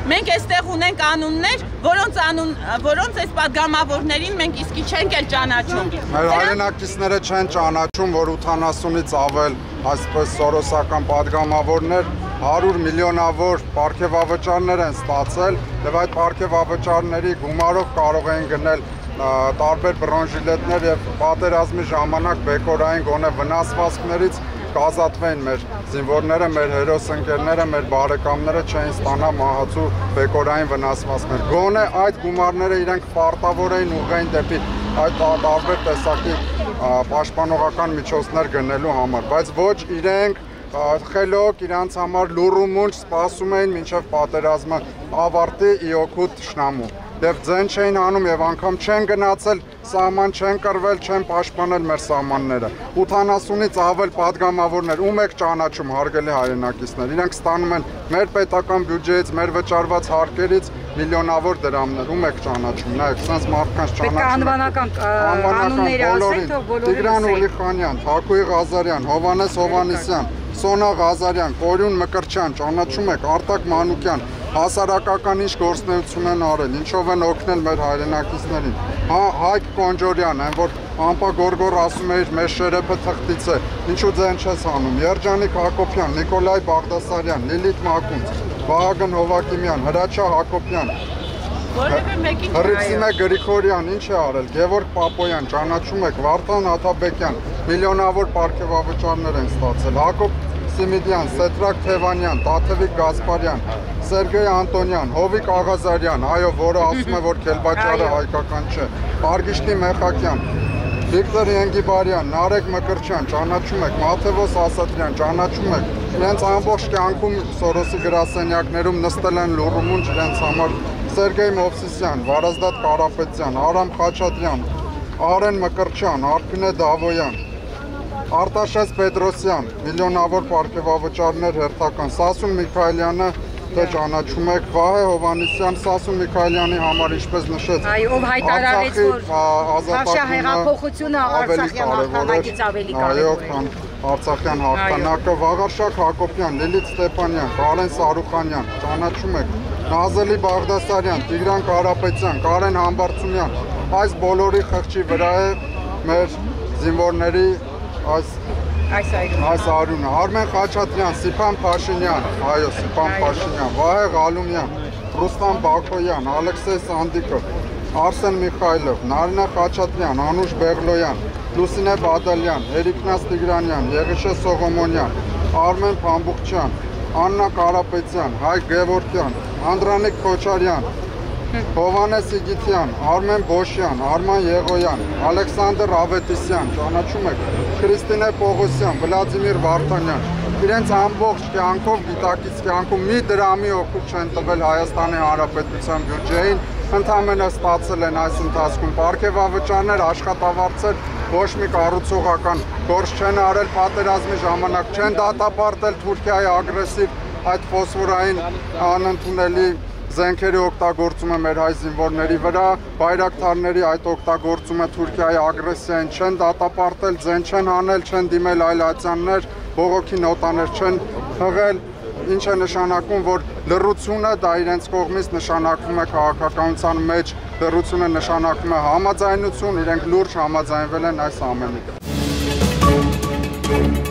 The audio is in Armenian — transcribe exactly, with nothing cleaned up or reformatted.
մենք այստեղ ունենք անուններ, որոնց անուն, որոնց այս պատգամավորներին մենք իսկի չենք էլ ճանաչում։ Մեր հայրենակիցները չեն ճանաչում, որ ութանասունից ավել այսպես սորոսական պատգամավորներ հարյուր միլիոնավոր պարգևավճարներ են ստացել եւ այդ պարգևավճարների գումարով կարող են գնել տարբեր բրոնժիլետներ եւ պատերազմի ժամանակ բեկորային գոնե վնասվածքներից կազատվեն մեր զինվորները, մեր հերոս ընկերները, մեր բարեկամները չեն ստանա մահացու բեկորային վնասվածքներ։ Գոնե այդ գումարները իրենք պարտավոր էին ուղղեն դեպի այդ տարբեր տեսակի պաշտպանողական միջոցներ գնելու համար, բայց ոչ իրենք խելոք իրանց համար լուրումունջ սպասում էին մինչև պատերազմը ավարտի իօքուտ թշնամու եւ ձեն չէին անում եւ անգամ չեն գնացել սահման չեն կռվել, չեն պաշտպանել մեր սահմանները։ ութանասունից ավել պատգամավորներ ում եք ճանաչում հարգելի հայրենակիցներ, իրենք ստանում են մեր պետական բյուջեից, մեր վճարված հարկերից միլիոնավոր դրամներ, ում եք ճանաչում, նայեք, sense մարդկանց ճանաչում։ Անվանական անունները ասեք, թող բոլորը Տիգրան Ուլիխանյան, Թակուի Ղազարյան, Հովանես Հովանեսյան, Սոնա Ղազարյան, Կորյուն Մկրտչյան, ճանաչում եք, Արտակ Մանուկյան, հասարակական ինչ գործունեություն են արել, ինչով են օգնել մեր հայրենակիցներին։ Հա, Հայկ Կոնջորյան, այն որ Ամպագորգոր ասում էր մեր շերեփը թղթից է, ինչու ձեն չես անում։ Երջանիկ Հակոբյան, Նիկոլայ Բաղդասարյան, Լիլիթ Մակունց, Վահագն Հովակիմյան, Հրաչյա Հակոբյան, Որևէ մեկին Հռիփսիմե Գրիգորյան, ինչ է արել, Գևորգ Պապոյան, ճանաչում եք, Վարդան Աթաբեկյան, միլիոնավոր պարգևավճարներ են ստացել, Հակոբ Սիմիդյան, Սեդրակ Թևանյան, Տաթևիկ Գասպարյան, Սերգեյ Անտոնյան, Հովիկ Աղազարյան, այո, որը ասում է, որ Քելբաճարը հայկական չէ, Պարգիշտի Մեխակյան, Վիկտոր Ենգիբարյան, Նարեկ Մկրտչյան, ճանաչում եք, Մաթևոս Ասատրյան, ճանաչում եք, իրենց ամբողջ կյանքում Սորոսի գրասենյակներում նստել են լուրումունջ իրենց համար Սերգեյ Մովսիսյան, Վարազդատ Կարապետյան, Արամ Խաչատրյան, Արեն Մկրտչյան, Արփինե Դավոյան, Արտաշես Պետրոսյան, միլիոնավոր պարգևավճարներ հերթական, Սասուն Միքայելյանը թե ճանաչում եք, Վահե Հովանեսյան, Սասուն Միքայելյանի համար ինչպես նշեց, ով հայտարարեց, որ հեղափոխությունը Արցախյան հաղթանակից ավելի կարևոր է։ Արցախյան հաղթանակը, Վաղարշակ Հակոբյան, Լիլիթ Ստեփանյան, Կարեն Սարուխանյան, ճանաչում եք, Նազելի Բաղդասարյան, Տիգրան Կարապետյան, Կարեն Համբարձումյան, այս բոլորի խղճի վրա է մեր զինվորների այս արյունը, Արմեն Խաչատրյան, Սիփան Փաշինյան, այո, Սիփան Փաշինյան, Վահե Ղալումյան, Ռուստամ Բաքոյան, Ալեքսեյ Սանդիկով, Արսեն Միխայլով, Նարինե Խաչատրյան, Անուշ Բեղլոյան, Լուսինե Բադալյան, Էրիկնաս Տիգրանյան, Եղիշե Սողոմոնյան, Արմեն Փամբուխչյան, Աննա Կարապետյան, Հայկ Գևորգյան, Անդրանիկ Քոչարյան, Հովանես Իգիթյան, Արմեն Բոշյան, Արման Եղոյան, Ալեքսանդր Ավետիսյան, ճանաչում եք, Քրիստինե Պողոսյան, Վլադիմիր Վարդանյան, իրենց ամբողջ կյանքով գիտակից կյանքում մի դրամի օգուտ չեն տվել Հայաստանի Հանրապետության բյուջեին, ընդամենը ստացել են այս ընթացքում պարգևավճարներ, աշխատավարձեր, ոչ մի կառուցողական գործ չեն արել պատերազմի ժամանակ, չեն դատապարտել Թուրքիայի ագրեսիվ այդ ֆոսֆորային անընդունելի զենքերի օգտագործումը մեր հայ զինվորների վրա, բայրակթարների այդ օգտագործումը Թուրքիայի ագրեսիային չեն դատապարտել, ձեն չեն հանել, չեն դիմել այլ ատյաններ, բողոքի նոտաներ չեն հղել, ինչ է նշանակում, որ լռությունը դա իրենց կողմից նշանակվում է քաղաքականության մեջ, լռությունը նշանակում է համաձայնություն, իրենք լուրջ համաձայնվել են այս ամենի։